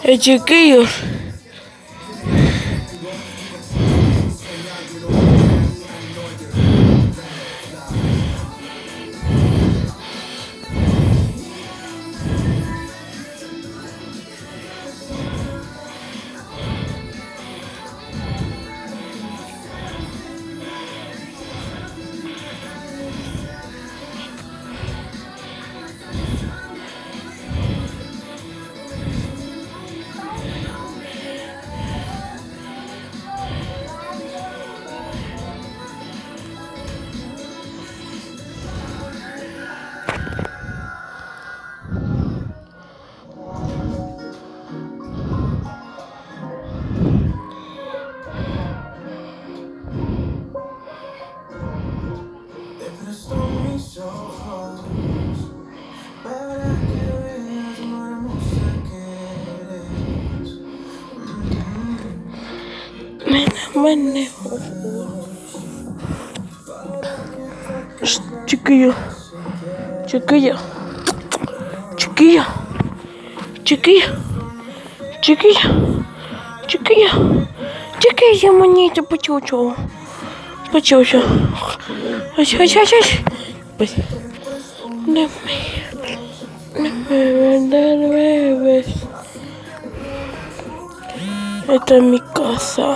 Chiquillos. Chiquillo, chiquillo, chiquillo, chiquillo, chiquillo, chiquillo, chiquillo, monito, pachucho, pachucho, pues, vender bebés. Esta es mi casa.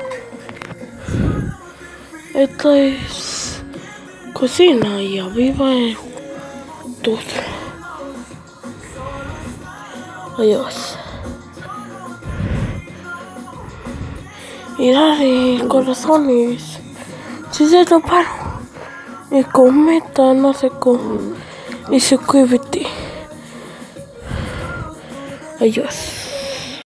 Esta es cocina y arriba es todo. Adiós. Mirad corazones. Si se toparon. Y comenta, no sé cómo. Y suscríbete. Adiós.